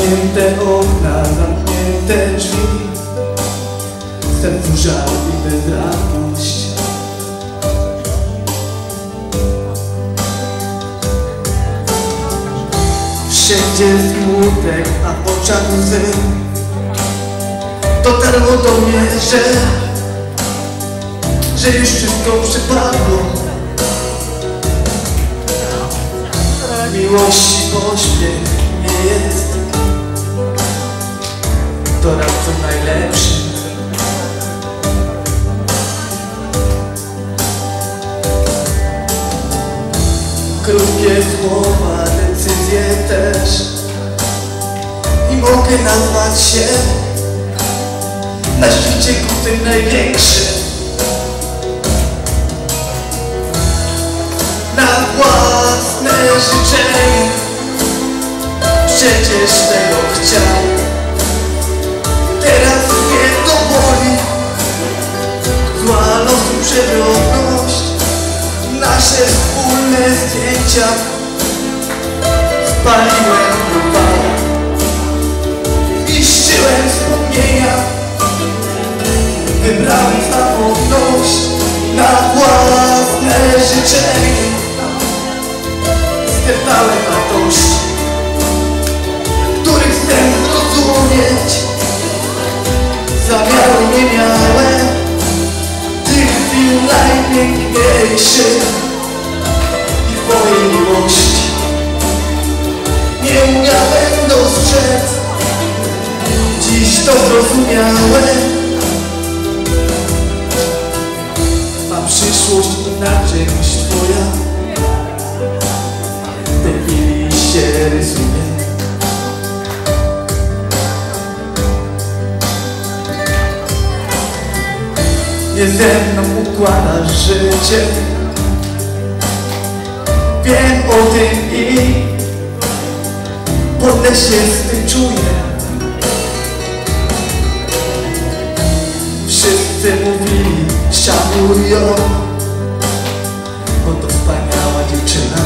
Zamknięte okna, zamknięte drzwi, w sercu żal i bezradność. Wszędzie smutek, a w oczach łzy. Dotarło do mnie, że już wszystko przypadło. Miłości pośpiech nie jest doradcą najlepszym. Krótkie słowa, decyzje też, i mogę nazwać się na świecie tym największym. Na własne życzenie przecież tego chciał. Teraz mnie to boli, zła losu przewrotność. Nasze wspólne zdjęcia spaliłem do wała, zniszczyłem wspomnienia, wybrałem samotność na własne życzenie. Zdeptałem wartości, których chcę zrozumieć. Zamiaru nie miałem tych chwil najpiękniejszych i twojej miłości nie umiałem dostrzec. Dziś to zrozumiałem, a przyszłość inaczej niż twoja w tej chwili się rysuje. Nie ze mną układasz życie, wiem o tym i podle się z tym czuję. Wszyscy mówili, szanuj ją, bo to wspaniała dziewczyna.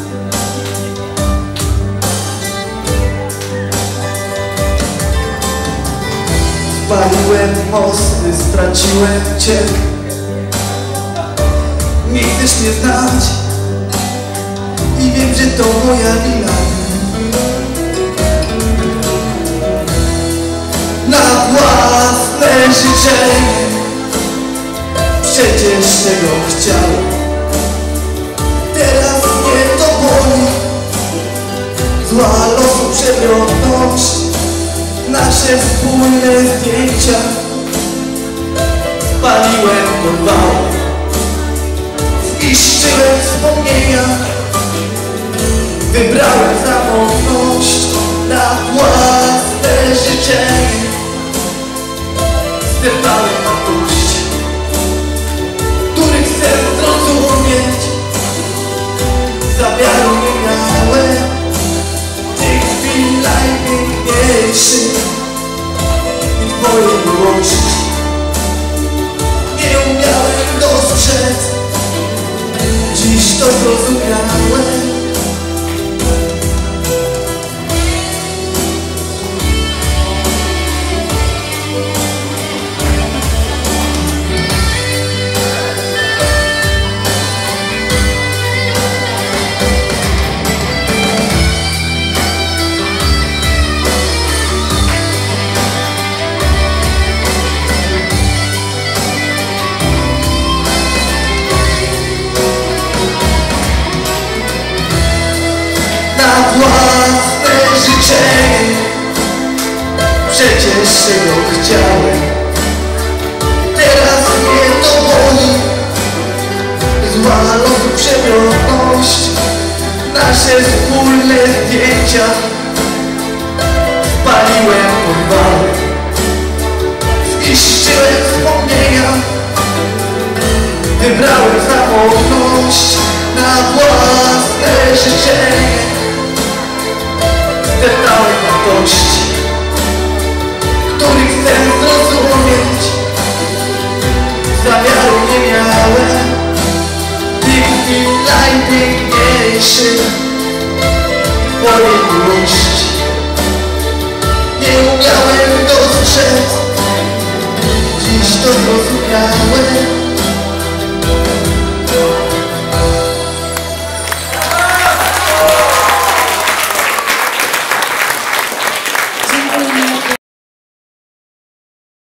Spaliłem mosty, straciłem cię. Nie chcesz mnie znać i wiem, że to moja wina. Na własne życzenie przecież tego chciał. Teraz mnie to boli, zła losu przewrotność. Nasze wspólne zdjęcia spaliłem do wała, zniszczyłem wspomnienia, wybrałem samotność na własne życzenie. Zdeptałem wartości, których chcę zrozumieć. Zamiaru nie miałem tych chwil najpiękniejszych i twojej miłości nie umiałem dostrzec. Dziś to zrozumiałem. Na własne życzenie przecież czego chciałem. Teraz mnie to boli, zła losu przewrotność. Nasze wspólne zdjęcia spaliłem pod wałem, zniszczyłem wspomnienia, wybrałem samotność na własne życzenie. Zdeptałem wartości, których chcę zrozumieć. Zamiaru nie miałem tych chwil najpiękniejszych twojej miłości zrozumiałe.